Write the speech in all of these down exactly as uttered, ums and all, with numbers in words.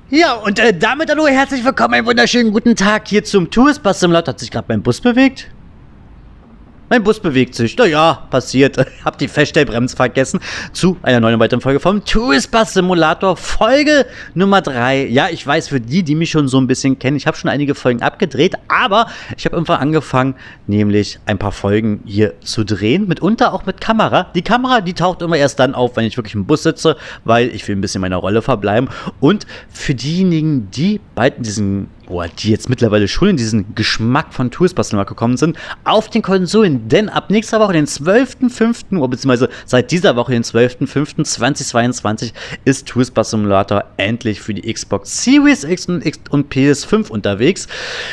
Ja, und äh, damit hallo, herzlich willkommen, einen wunderschönen guten Tag hier zum Tourist Bus Simulator. Hat sich gerade mein Bus bewegt? Mein Bus bewegt sich. Naja, passiert. Hab die Feststellbremse vergessen. Zu einer neuen weiteren Folge vom Tourist Bus Simulator, Folge Nummer drei. Ja, ich weiß, für die, die mich schon so ein bisschen kennen, ich habe schon einige Folgen abgedreht, aber ich habe irgendwann angefangen, nämlich ein paar Folgen hier zu drehen, mitunter auch mit Kamera. Die Kamera, die taucht immer erst dann auf, wenn ich wirklich im Bus sitze, weil ich will ein bisschen meiner Rolle verbleiben. Und für diejenigen, die bald in diesen Boah, die jetzt mittlerweile schon in diesen Geschmack von Tourist Bus Simulator gekommen sind, auf den Konsolen, denn ab nächster Woche, den zwölften fünften oder beziehungsweise seit dieser Woche, den zwölften fünften zweitausendzweiundzwanzig, ist Tourist Bus Simulator endlich für die Xbox Series X und, X und P S fünf unterwegs.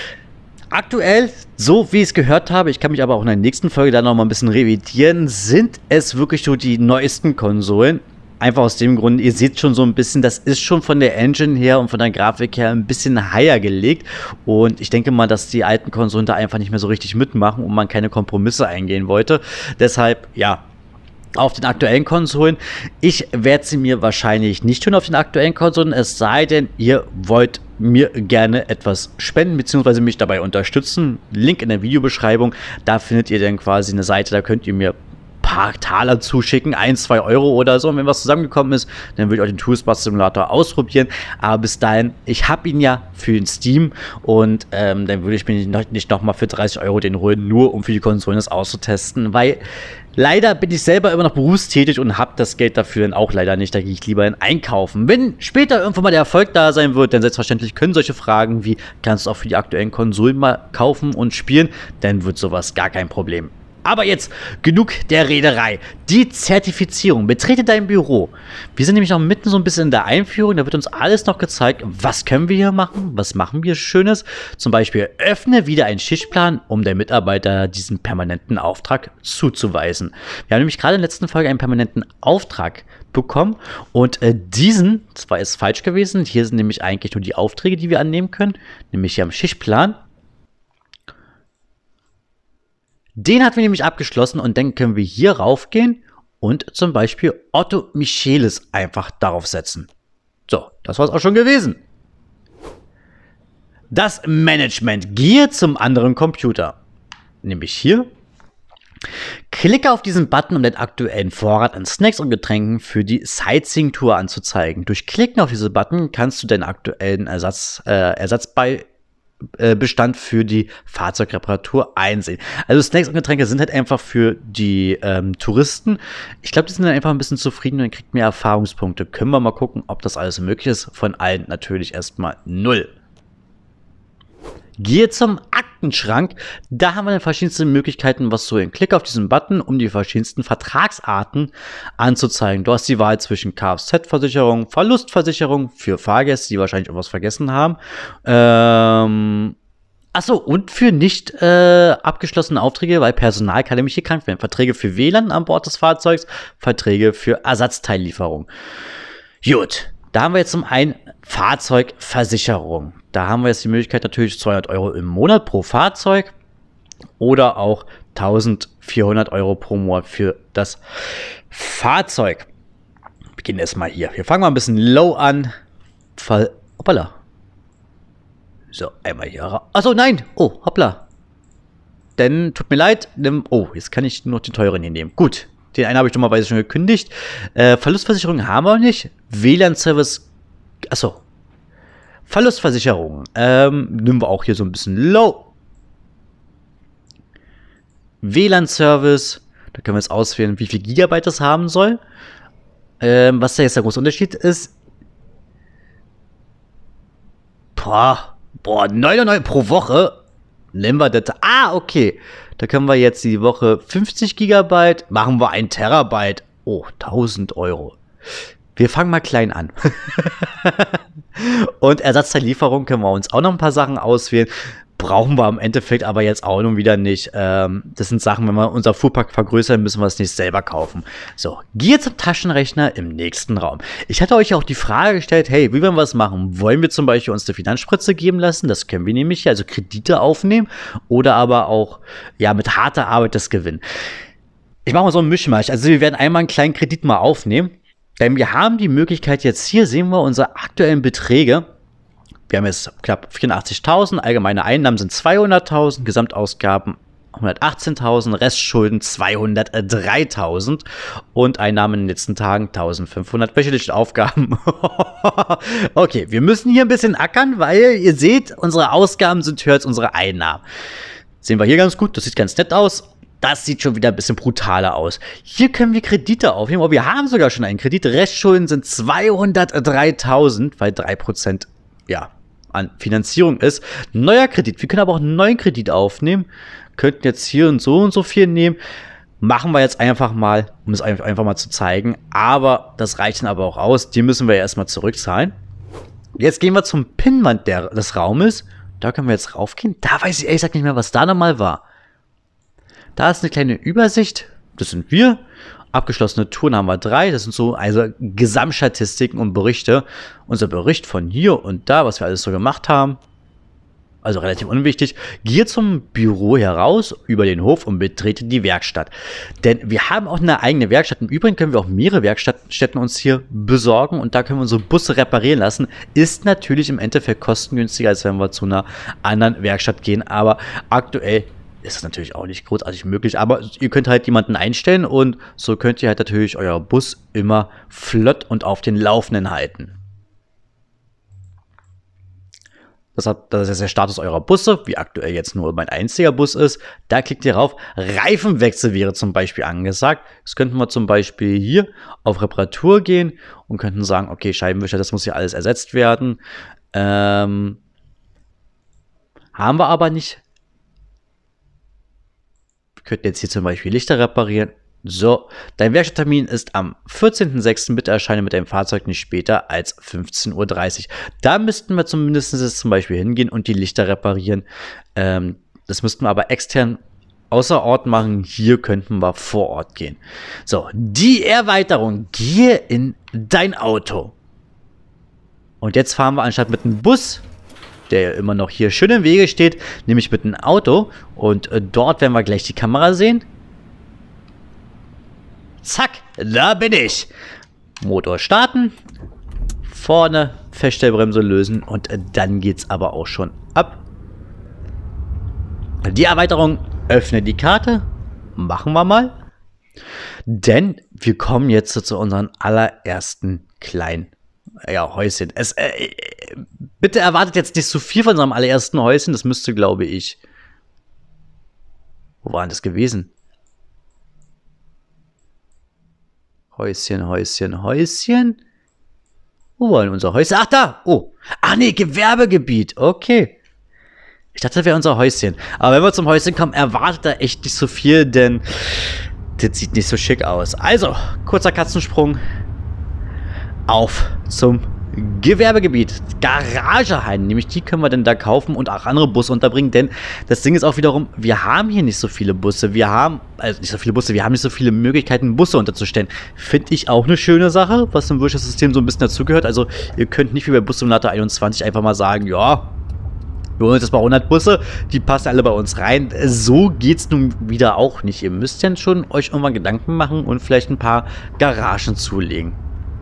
Aktuell, so wie ich es gehört habe, ich kann mich aber auch in der nächsten Folge da noch mal ein bisschen revidieren, sind es wirklich so die neuesten Konsolen. Einfach aus dem Grund, ihr seht schon so ein bisschen, das ist schon von der Engine her und von der Grafik her ein bisschen higher gelegt. Und ich denke mal, dass die alten Konsolen da einfach nicht mehr so richtig mitmachen und man keine Kompromisse eingehen wollte. Deshalb, ja, auf den aktuellen Konsolen. Ich werde sie mir wahrscheinlich nicht tun auf den aktuellen Konsolen, es sei denn, ihr wollt mir gerne etwas spenden, beziehungsweise mich dabei unterstützen. Link in der Videobeschreibung, da findet ihr dann quasi eine Seite, da könnt ihr mir paar Taler zuschicken, ein, zwei Euro oder so. Und wenn was zusammengekommen ist, dann würde ich euch den Tourist Bus Simulator ausprobieren. Aber bis dahin, ich habe ihn ja für den Steam und ähm, dann würde ich mir nicht, nicht nochmal für dreißig Euro den holen, nur um für die Konsolen das auszutesten, weil leider bin ich selber immer noch berufstätig und habe das Geld dafür dann auch leider nicht. Da gehe ich lieber in Einkaufen. Wenn später irgendwann mal der Erfolg da sein wird, dann selbstverständlich können solche Fragen wie, kannst du auch für die aktuellen Konsolen mal kaufen und spielen, dann wird sowas gar kein Problem. Aber jetzt genug der Rederei. Die Zertifizierung. Betrete dein Büro. Wir sind nämlich noch mitten so ein bisschen in der Einführung. Da wird uns alles noch gezeigt. Was können wir hier machen? Was machen wir Schönes? Zum Beispiel öffne wieder einen Schichtplan, um der Mitarbeiter diesen permanenten Auftrag zuzuweisen. Wir haben nämlich gerade in der letzten Folge einen permanenten Auftrag bekommen. Und äh, diesen, das war jetzt falsch gewesen. Hier sind nämlich eigentlich nur die Aufträge, die wir annehmen können. Nämlich hier am Schichtplan. Den hatten wir nämlich abgeschlossen und dann können wir hier raufgehen und zum Beispiel Otto Michelis einfach darauf setzen. So, das war es auch schon gewesen. Das Management. Gehe zum anderen Computer. Nämlich hier. Klicke auf diesen Button, um den aktuellen Vorrat an Snacks und Getränken für die Sightseeing-Tour anzuzeigen. Durch Klicken auf diesen Button kannst du deinen aktuellen Ersatz, äh, Ersatz bei Bestand für die Fahrzeugreparatur einsehen. Also Snacks und Getränke sind halt einfach für die ähm, Touristen. Ich glaube, die sind dann einfach ein bisschen zufrieden und dann kriegt mehr Erfahrungspunkte. Können wir mal gucken, ob das alles möglich ist. Von allen natürlich erstmal null. Gehe zum Aktenschrank. Da haben wir dann verschiedenste Möglichkeiten, was zu holen. Klicke auf diesen Button, um die verschiedensten Vertragsarten anzuzeigen. Du hast die Wahl zwischen Kfz-Versicherung, Verlustversicherung für Fahrgäste, die wahrscheinlich irgendwas vergessen haben. Ähm, achso, und für nicht äh, abgeschlossene Aufträge, weil Personal kann nämlich hier krank werden. Verträge für W L A N an Bord des Fahrzeugs, Verträge für Ersatzteillieferung. Gut. Da haben wir jetzt zum einen Fahrzeugversicherung. Da haben wir jetzt die Möglichkeit natürlich zweihundert Euro im Monat pro Fahrzeug oder auch eintausendvierhundert Euro pro Monat für das Fahrzeug. Wir beginnen erstmal hier. Wir fangen mal ein bisschen low an. Fall. Hoppala. So, einmal hier raus. Achso, nein. Oh, hoppla. Denn, tut mir leid. Nimm, oh, jetzt kann ich nur noch den teuren hier nehmen. Gut. Den einen habe ich dummerweise schon gekündigt. Äh, Verlustversicherung haben wir nicht. W L A N-Service. Achso. Verlustversicherung. Ähm, nehmen wir auch hier so ein bisschen low. W L A N-Service. Da können wir jetzt auswählen, wie viel Gigabyte das haben soll. Ähm, was da jetzt der große Unterschied ist. Boah, boah, neunundneunzig pro Woche. Nehmen wir das. Ah, okay. Da können wir jetzt die Woche fünfzig Gigabyte, machen wir ein Terabyte. Oh, tausend Euro. Wir fangen mal klein an. Und Ersatzteillieferung können wir uns auch noch ein paar Sachen auswählen. Brauchen wir im Endeffekt aber jetzt auch nun wieder nicht. Ähm, das sind Sachen, wenn wir unser Fuhrpark vergrößern, müssen wir es nicht selber kaufen. So, gehe zum Taschenrechner im nächsten Raum. Ich hatte euch auch die Frage gestellt, hey, wie wollen wir es machen? Wollen wir zum Beispiel uns eine Finanzspritze geben lassen? Das können wir nämlich hier, also Kredite aufnehmen oder aber auch ja mit harter Arbeit das gewinnen. Ich mache mal so einen Mischmasch. Also wir werden einmal einen kleinen Kredit mal aufnehmen. Denn wir haben die Möglichkeit, jetzt hier sehen wir unsere aktuellen Beträge. wir haben jetzt knapp vierundachtzigtausend, allgemeine Einnahmen sind zweihunderttausend, Gesamtausgaben hundertachtzehntausend, Restschulden zweihundertdreitausend und Einnahmen in den letzten Tagen eintausendfünfhundert, wöchentliche Aufgaben. Okay, wir müssen hier ein bisschen ackern, weil ihr seht, unsere Ausgaben sind höher als unsere Einnahmen. Sehen wir hier ganz gut, das sieht ganz nett aus. Das sieht schon wieder ein bisschen brutaler aus. Hier können wir Kredite aufnehmen, aber wir haben sogar schon einen Kredit. Restschulden sind zweihundertdreitausend, weil drei Prozent, ja, an Finanzierung ist. Neuer Kredit. Wir können aber auch einen neuen Kredit aufnehmen. Könnten jetzt hier und so und so viel nehmen. Machen wir jetzt einfach mal, um es einfach mal zu zeigen. Aber das reicht dann aber auch aus. Die müssen wir ja erstmal zurückzahlen. Jetzt gehen wir zum Pinnwand der, des Raumes. Da können wir jetzt raufgehen. Da weiß ich ehrlich gesagt nicht mehr, was da nochmal war. Da ist eine kleine Übersicht. Das sind wir. Abgeschlossene Touren haben wir drei. Das sind so also Gesamtstatistiken und Berichte. Unser Bericht von hier und da, was wir alles so gemacht haben. Also relativ unwichtig. Gehe zum Büro heraus, über den Hof und betrete die Werkstatt. Denn wir haben auch eine eigene Werkstatt. Im Übrigen können wir auch mehrere Werkstätten uns hier besorgen. Und da können wir unsere Busse reparieren lassen. Ist natürlich im Endeffekt kostengünstiger, als wenn wir zu einer anderen Werkstatt gehen. Aber aktuell ist das natürlich auch nicht großartig möglich, aber ihr könnt halt jemanden einstellen und so könnt ihr halt natürlich euer Bus immer flott und auf den Laufenden halten. Das, hat, das ist der Status eurer Busse, wie aktuell jetzt nur mein einziger Bus ist. Da klickt ihr rauf. Reifenwechsel wäre zum Beispiel angesagt. Jetzt könnten wir zum Beispiel hier auf Reparatur gehen und könnten sagen, okay, Scheibenwischer, das muss hier alles ersetzt werden. Ähm, haben wir aber nicht. Wir könnten jetzt hier zum Beispiel Lichter reparieren. So, dein Werkstatttermin ist am vierzehnten sechsten Bitte erscheine mit deinem Fahrzeug nicht später als fünfzehn Uhr dreißig. Da müssten wir zumindest jetzt zum Beispiel hingehen und die Lichter reparieren. Ähm, das müssten wir aber extern außer Ort machen. Hier könnten wir vor Ort gehen. So, die Erweiterung. Gehe in dein Auto. Und jetzt fahren wir anstatt mit einem Bus, der immer noch hier schön im Wege steht, nämlich mit einem Auto. Und äh, dort werden wir gleich die Kamera sehen. Zack, da bin ich. Motor starten. Vorne Feststellbremse lösen und äh, dann geht's aber auch schon ab. Die Erweiterung, öffne die Karte. Machen wir mal. Denn wir kommen jetzt zu unseren allerersten kleinen ja, Häuschen. Es, äh, bitte erwartet jetzt nicht so viel von unserem allerersten Häuschen. Das müsste, glaube ich... Wo war denn das gewesen? Häuschen, Häuschen, Häuschen. Wo war denn unser Häuschen? Ach, da! Oh! Ach nee, Gewerbegebiet. Okay. Ich dachte, das wäre unser Häuschen. Aber wenn wir zum Häuschen kommen, erwartet da echt nicht so viel, denn das sieht nicht so schick aus. Also, kurzer Katzensprung. Auf zum Gewerbegebiet. Garagehallen, nämlich die können wir denn da kaufen und auch andere Busse unterbringen, denn das Ding ist auch wiederum, wir haben hier nicht so viele Busse, wir haben, also nicht so viele Busse, wir haben nicht so viele Möglichkeiten, Busse unterzustellen. Finde ich auch eine schöne Sache, was im Wirtschaftssystem so ein bisschen dazugehört. Also ihr könnt nicht wie bei Bus Simulator einundzwanzig einfach mal sagen, ja, wir holen jetzt mal hundert Busse, die passen alle bei uns rein. So geht's nun wieder auch nicht. Ihr müsst ja schon euch irgendwann Gedanken machen und vielleicht ein paar Garagen zulegen.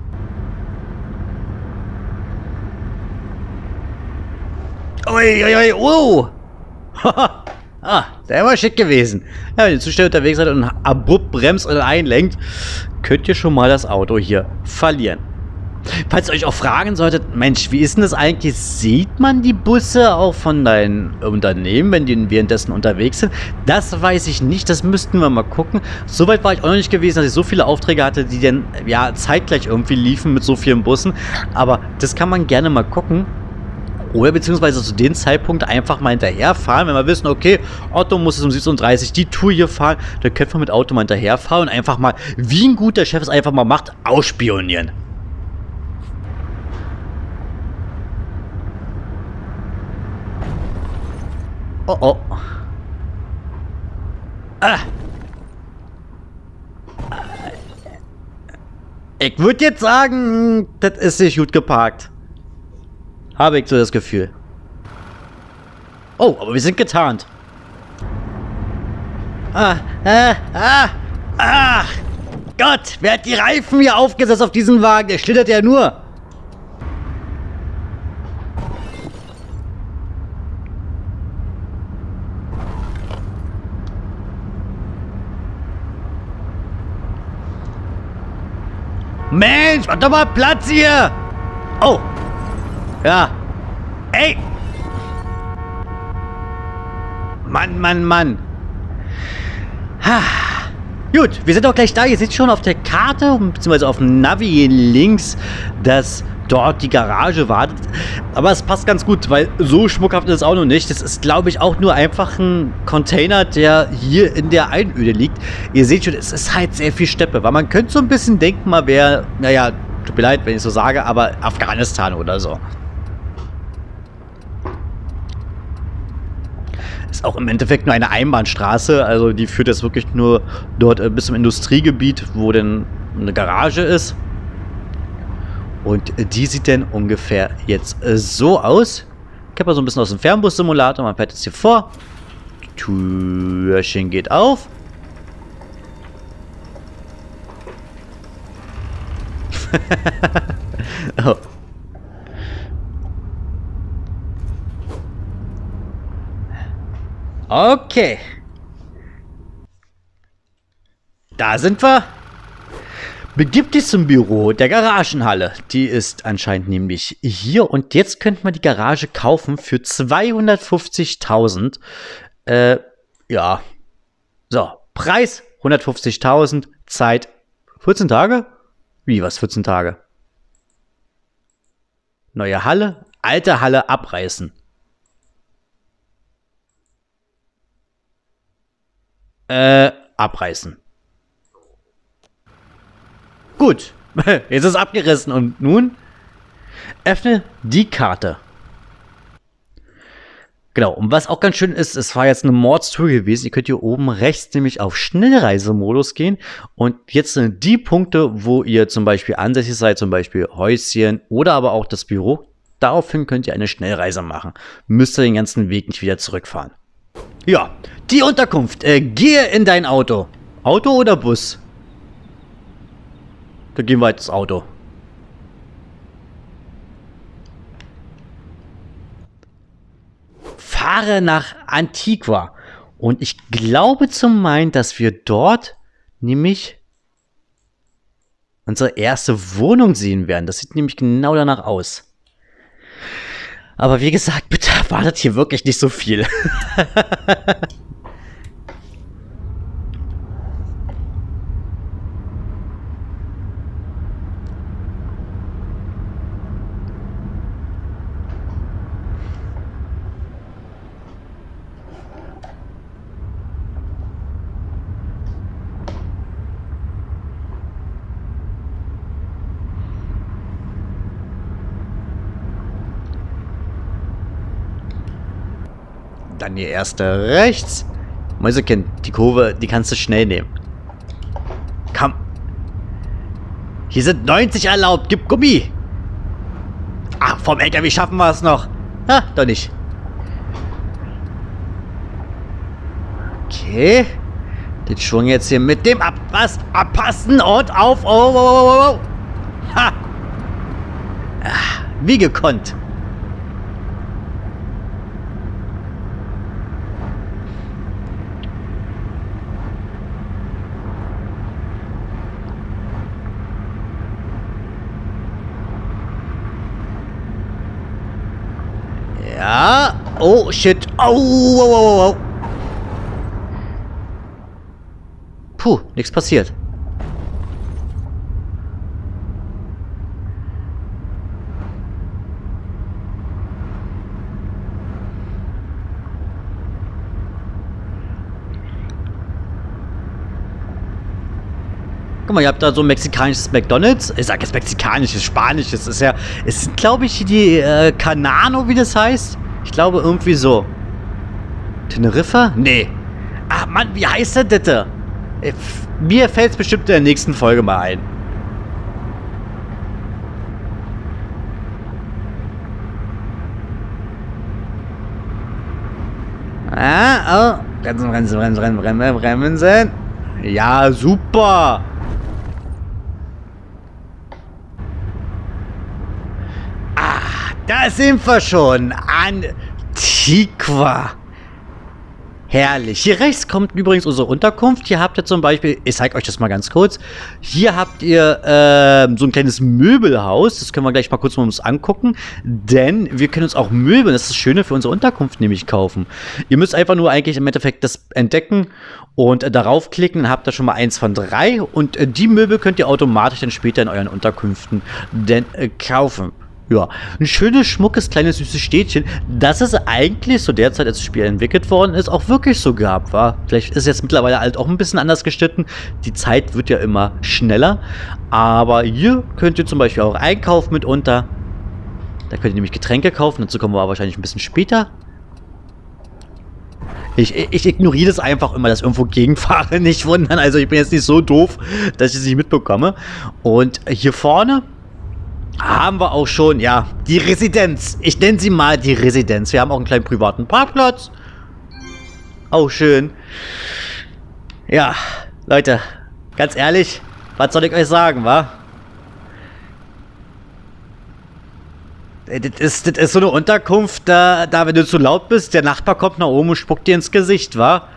Uiuiui, oh! Ah, der war schick gewesen. Ja, wenn ihr zu schnell unterwegs seid und abrupt bremst oder einlenkt, könnt ihr schon mal das Auto hier verlieren. Falls ihr euch auch fragen solltet, Mensch, wie ist denn das eigentlich? Sieht man die Busse auch von deinen Unternehmen, wenn die währenddessen unterwegs sind? Das weiß ich nicht, das müssten wir mal gucken. Soweit war ich auch noch nicht gewesen, dass ich so viele Aufträge hatte, die dann ja zeitgleich irgendwie liefen mit so vielen Bussen. Aber das kann man gerne mal gucken. Oder beziehungsweise zu dem Zeitpunkt einfach mal hinterherfahren, wenn wir wissen, okay, Otto muss es um siebzehn Uhr dreißig die Tour hier fahren, dann können wir mit Auto mal hinterherfahren und einfach mal, wie ein guter Chef es einfach mal macht, ausspionieren. Oh oh. Ah. Ich würde jetzt sagen, das ist nicht gut geparkt. Habe ich so das Gefühl. Oh, aber wir sind getarnt. Ah, ah, ah, ah. Gott, wer hat die Reifen hier aufgesetzt auf diesen Wagen? Der schlittert ja nur. Mensch, mach doch mal Platz hier! Oh! Ja. Ey! Mann, Mann, Mann. Ha. Gut, wir sind auch gleich da. Ihr seht schon auf der Karte, beziehungsweise auf dem Navi links, dass dort die Garage wartet. Aber es passt ganz gut, weil so schmuckhaft ist es auch noch nicht. Das ist, glaube ich, auch nur einfach ein Container, der hier in der Einöde liegt. Ihr seht schon, es ist halt sehr viel Steppe. Weil man könnte so ein bisschen denken, mal wäre, naja, tut mir leid, wenn ich so sage, aber Afghanistan oder so. Ist auch im Endeffekt nur eine Einbahnstraße, also die führt jetzt wirklich nur dort bis zum Industriegebiet, wo denn eine Garage ist. Und die sieht dann ungefähr jetzt so aus. Ich habe mal so ein bisschen aus dem Fernbus-Simulator, man fährt jetzt hier vor. Die Türchen geht auf. Oh. Okay. Da sind wir. Begib dich zum Büro der Garagenhalle. Die ist anscheinend nämlich hier. Und jetzt könnten wir die Garage kaufen für zweihundertfünfzigtausend. Äh, ja. So, Preis hundertfünfzigtausend. Zeit vierzehn Tage? Wie, was vierzehn Tage? Neue Halle, alte Halle abreißen. Äh, abreißen. Gut, jetzt ist es abgerissen und nun öffne die Karte. Genau, und was auch ganz schön ist, es war jetzt eine Mordstour gewesen. Ihr könnt hier oben rechts nämlich auf Schnellreisemodus gehen und jetzt sind die Punkte, wo ihr zum Beispiel ansässig seid, zum Beispiel Häuschen oder aber auch das Büro. Daraufhin könnt ihr eine Schnellreise machen. Müsst ihr den ganzen Weg nicht wieder zurückfahren. Ja, die Unterkunft. Äh, gehe in dein Auto. Auto oder Bus? Da gehen wir ins Auto. Fahre nach Antigua. Und ich glaube zu meinen, dass wir dort nämlich unsere erste Wohnung sehen werden. Das sieht nämlich genau danach aus. Aber wie gesagt, bitte erwartet hier wirklich nicht so viel. Dann die erste rechts. Mäusekind, die Kurve, die kannst du schnell nehmen. Komm. Hier sind neunzig erlaubt. Gib Gummi. Ah, vom L K W schaffen wir es noch. Ah, doch nicht. Okay. Den Schwung jetzt hier mit dem ab was abpassen und auf. Oh, oh, oh, oh. Ha. Ah, wie gekonnt. Ja. Oh, shit. Oh, oh, oh, oh. Puh, nichts passiert. Guck mal, ihr habt da so ein mexikanisches McDonald's. Ich sag jetzt mexikanisches, spanisches. Ist ja, es sind, glaube ich, die äh, Canano, wie das heißt. Ich glaube, irgendwie so. Teneriffa? Nee. Ach, Mann, wie heißt das bitte? Mir fällt es bestimmt in der nächsten Folge mal ein. Ah, oh. Bremsen, bremsen, bremsen, bremsen, bremsen. Ja, super. Ah, da sind wir schon. Antigua. Herrlich. Hier rechts kommt übrigens unsere Unterkunft. Hier habt ihr zum Beispiel, ich zeige euch das mal ganz kurz. Hier habt ihr äh, so ein kleines Möbelhaus. Das können wir gleich mal kurz mal uns angucken. Denn wir können uns auch Möbel, das ist das Schöne, für unsere Unterkunft nämlich kaufen. Ihr müsst einfach nur eigentlich im Endeffekt das entdecken und äh, darauf klicken. Dann habt ihr schon mal eins von drei. Und äh, die Möbel könnt ihr automatisch dann später in euren Unterkünften denn, äh, kaufen. Ja, ein schönes, schmuckes, kleines, süßes Städtchen, das es eigentlich so derzeit, als das Spiel entwickelt worden ist, auch wirklich so gab, war. Vielleicht ist jetzt mittlerweile halt auch ein bisschen anders geschnitten. Die Zeit wird ja immer schneller. Aber hier könnt ihr zum Beispiel auch einkaufen mitunter. Da könnt ihr nämlich Getränke kaufen, dazu kommen wir aber wahrscheinlich ein bisschen später. Ich, ich ignoriere das einfach immer, dass irgendwo Gegenfahrer nicht wundern. Also ich bin jetzt nicht so doof, dass ich es nicht mitbekomme. Und hier vorne haben wir auch schon, ja, die Residenz. Ich nenne sie mal die Residenz. Wir haben auch einen kleinen privaten Parkplatz. Auch schön. Ja, Leute, ganz ehrlich, was soll ich euch sagen, wa? Das ist, das ist so eine Unterkunft, da, da, wenn du zu laut bist, der Nachbar kommt nach oben und spuckt dir ins Gesicht, wa?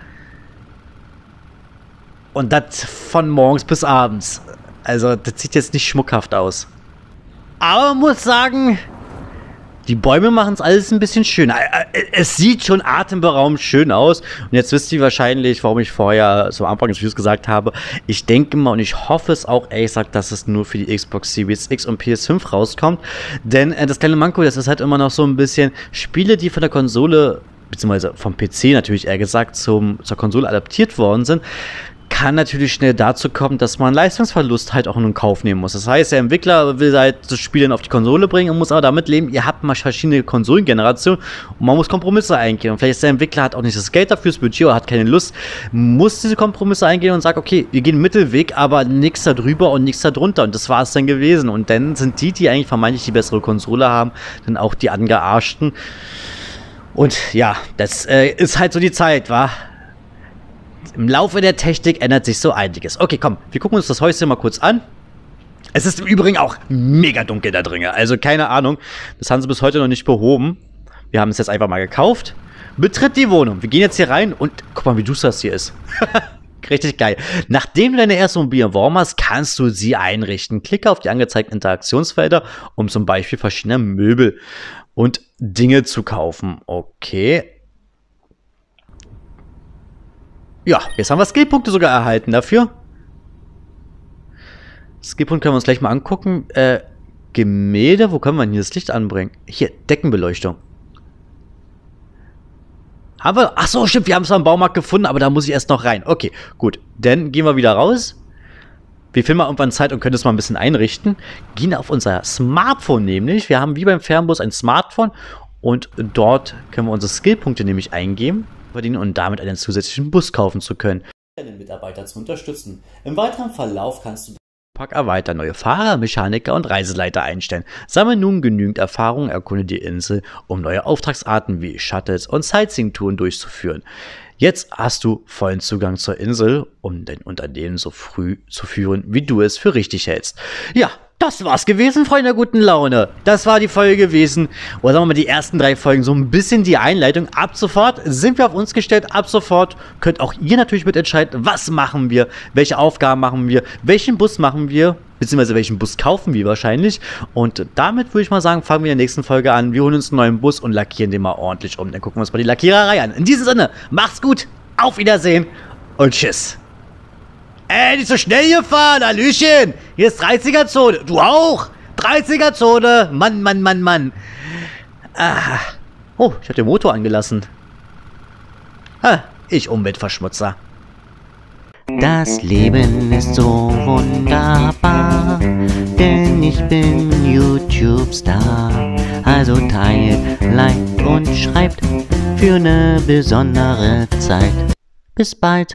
Und das von morgens bis abends. Also, das sieht jetzt nicht schmuckhaft aus. Aber man muss sagen, die Bäume machen es alles ein bisschen schöner. Es sieht schon atemberaubend schön aus. Und jetzt wisst ihr wahrscheinlich, warum ich vorher so am Anfang des Videos gesagt habe. Ich denke mal und ich hoffe es auch, ehrlich gesagt, dass es nur für die Xbox Series X und P S fünf rauskommt. Denn äh, das kleine Manko, das ist halt immer noch so ein bisschen Spiele, die von der Konsole, beziehungsweise vom P C natürlich eher gesagt, zum, zur Konsole adaptiert worden sind. Kann natürlich schnell dazu kommen, dass man Leistungsverlust halt auch in den Kauf nehmen muss. Das heißt, der Entwickler will halt das Spiel dann auf die Konsole bringen und muss aber damit leben, ihr habt mal verschiedene Konsolengenerationen und man muss Kompromisse eingehen. Und vielleicht ist der Entwickler hat auch nicht das Geld dafür, das Budget oder hat keine Lust, muss diese Kompromisse eingehen und sagt, okay, wir gehen Mittelweg, aber nichts da drüber und nichts da drunter. Und das war es dann gewesen. Und dann sind die, die eigentlich vermeintlich die bessere Konsole haben, dann auch die angearschten. Und ja, das äh, ist halt so die Zeit, wa? Im Laufe der Technik ändert sich so einiges. Okay, komm, wir gucken uns das Häuschen mal kurz an. Es ist im Übrigen auch mega dunkel da drin. Also keine Ahnung, das haben sie bis heute noch nicht behoben. Wir haben es jetzt einfach mal gekauft. Betritt die Wohnung. Wir gehen jetzt hier rein und guck mal, wie duster das hier ist. Richtig geil. Nachdem du deine erste Immobilie warm hast, kannst du sie einrichten. Klicke auf die angezeigten Interaktionsfelder, um zum Beispiel verschiedene Möbel und Dinge zu kaufen. Okay. Ja, jetzt haben wir Skillpunkte sogar erhalten dafür. Skillpunkte können wir uns gleich mal angucken. Äh, Gemälde, wo können wir denn hier das Licht anbringen? Hier, Deckenbeleuchtung. Haben wir, ach so, stimmt, wir haben es am Baumarkt gefunden, aber da muss ich erst noch rein. Okay, gut, dann gehen wir wieder raus. Wir finden mal irgendwann Zeit und können das mal ein bisschen einrichten. Gehen auf unser Smartphone nämlich. Wir haben wie beim Fernbus ein Smartphone und dort können wir unsere Skillpunkte nämlich eingeben verdienen und damit einen zusätzlichen Bus kaufen zu können. Deinen Mitarbeiter zu unterstützen. Im weiteren Verlauf kannst du den Pack erweitern, neue Fahrer, Mechaniker und Reiseleiter einstellen. Sammle nun genügend Erfahrung, erkunde die Insel, um neue Auftragsarten wie Shuttles und Sightseeing-Touren durchzuführen. Jetzt hast du vollen Zugang zur Insel, um dein Unternehmen so früh zu führen, wie du es für richtig hältst. Ja, das war's gewesen, Freunde der guten Laune. Das war die Folge gewesen. Oder sagen wir mal die ersten drei Folgen. So ein bisschen die Einleitung. Ab sofort sind wir auf uns gestellt. Ab sofort könnt auch ihr natürlich mitentscheiden, was machen wir, welche Aufgaben machen wir, welchen Bus machen wir, beziehungsweise welchen Bus kaufen wir wahrscheinlich. Und damit würde ich mal sagen, fangen wir in der nächsten Folge an. Wir holen uns einen neuen Bus und lackieren den mal ordentlich um. Dann gucken wir uns mal die Lackiererei an. In diesem Sinne, macht's gut, auf Wiedersehen und tschüss. Ey, nicht so schnell hier fahren, Hallöchen. Hier ist dreißiger-Zone. Du auch? dreißiger-Zone. Mann, Mann, Mann, Mann. Ah. Oh, ich habe den Motor angelassen. Ha, ich Umweltverschmutzer. Das Leben ist so wunderbar, denn ich bin YouTube-Star. Also teilt, liked und schreibt für eine besondere Zeit. Bis bald.